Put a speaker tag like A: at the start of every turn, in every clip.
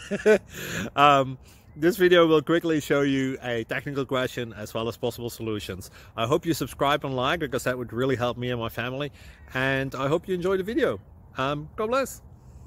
A: This video will quickly show you a technical question as well as possible solutions. I hope you subscribe and like, because that would really help me and my family. And I hope you enjoy the video. God bless.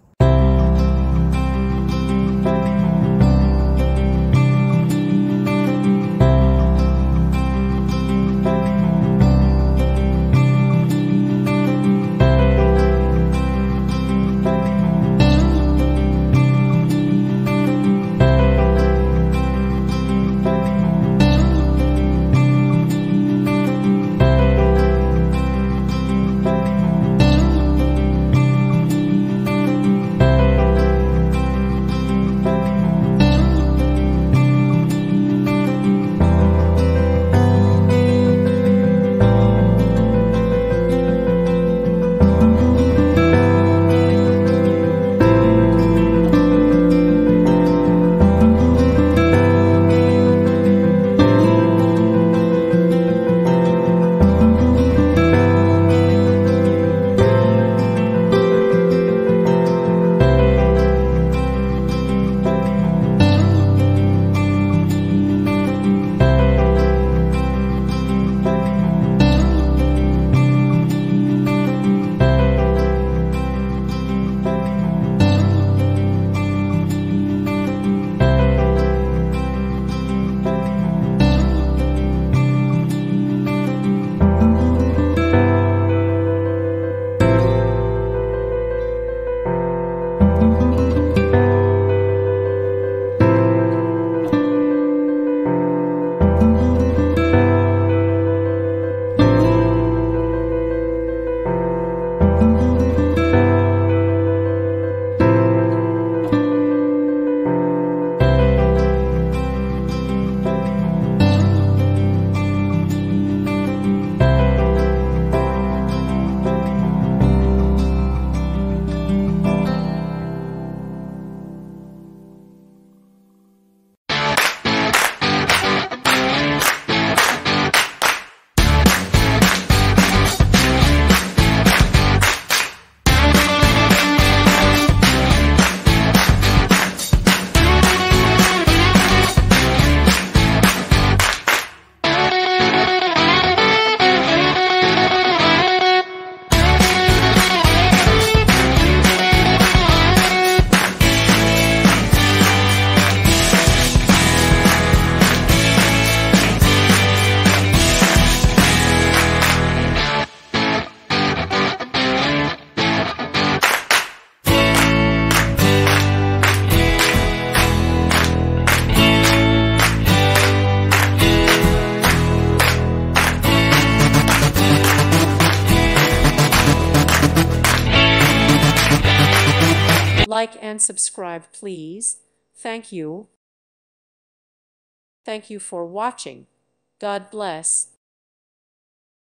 B: Like and subscribe, please. Thank you. Thank you for watching. God bless.